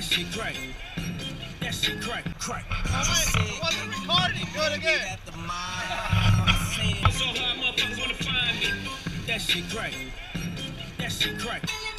shit crack. That shit crack. I wasn't recording. Do it again. So hard motherfuckers wanna find me. That shit crack. That shit crack.